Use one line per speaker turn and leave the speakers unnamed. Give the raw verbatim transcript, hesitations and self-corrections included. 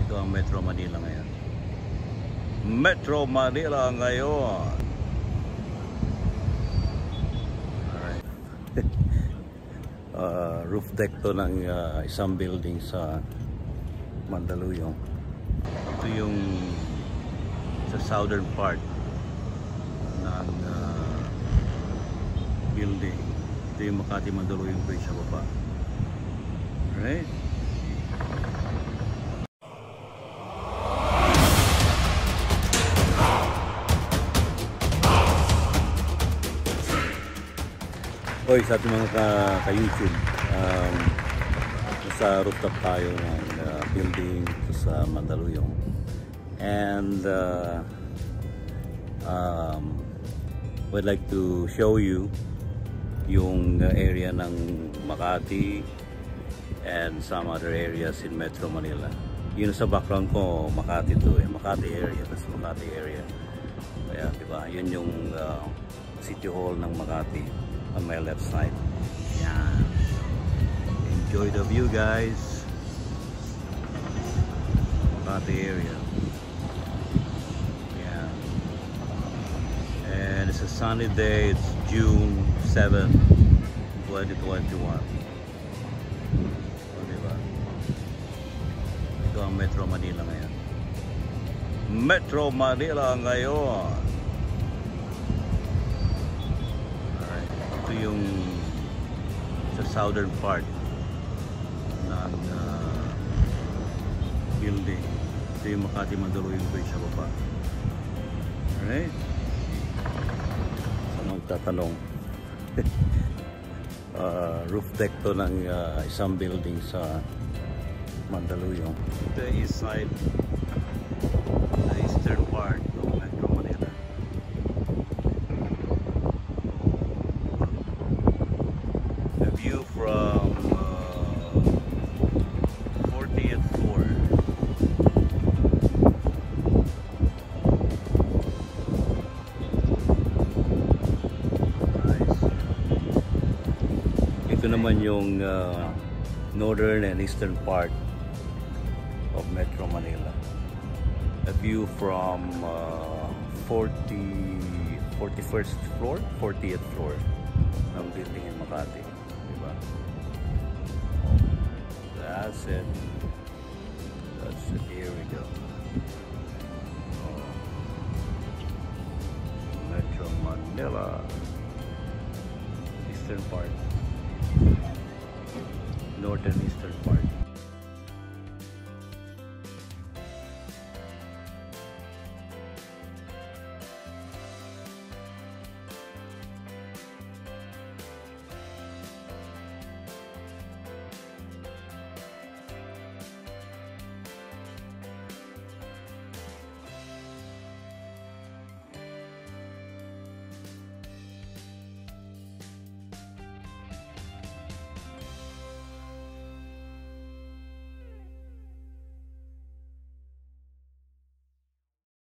Ito ang Metro Manila ngayon. Metro Manila ngayon. Alright. uh, roof deck to ng uh, isang building sa Mandaluyong. Ito yung sa southern part ng uh, building. Ito yung Makati Mandaluyong Bridge sa baba. Alright. Hoy, sa ating mga ka-YouTube, um, sa rooftop tayo ng uh, building sa Mandaluyong. And uh, um, would like to show you yung area ng Makati and some other areas in Metro Manila. Yun sa background ko, Makati to eh, Makati area, that's Makati area. Kaya diba, yun yung uh, City Hall ng Makati on my left side. Yeah. Enjoy the view, guys. Makati area. Yeah. And it's a sunny day. It's June seventh, twenty twenty-one. O, diba? Ito ang Metro Manila ngayon. Metro Manila ngayon. Ito yung sa southern part ng uh, building. Ito yung Makati Mandaluyong Bridge sa baba. Alright. Sa magtatanong, uh, roof deck to ng uh, isang building sa Mandaluyong. The east side, the eastern part of Metro Manila. View from uh, fortieth floor. Nice. Ito naman yung uh, northern and eastern part of Metro Manila. A view from uh, forty, forty-first floor, fortieth floor ng building in Makati. That's it. That's it. Here we go. Oh. Metro Manila. Eastern part. Northern